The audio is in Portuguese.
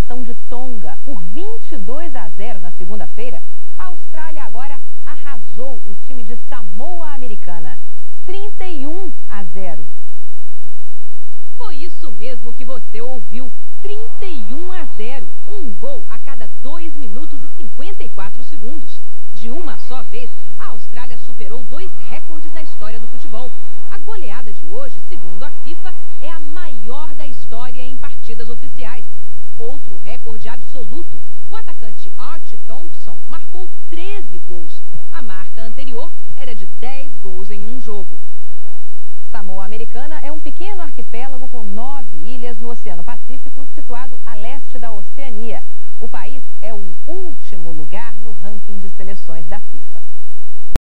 seleção de Tonga por 22-0 na segunda-feira, a Austrália agora arrasou o time de Samoa Americana, 31-0. Foi isso mesmo que você ouviu, 31-0, um gol a cada 2 minutos e 54 segundos. De uma só vez, a Austrália superou 2 recordes na história do futebol. A goleada de hoje, segundo a FIFA, é a maior da história em partidas oficiais. Outro recorde absoluto, o atacante Archie Thompson marcou 13 gols. A marca anterior era de 10 gols em um jogo. Samoa Americana é um pequeno arquipélago com 9 ilhas no Oceano Pacífico, situado a leste da Oceania. O país é o último lugar no ranking de seleções da FIFA.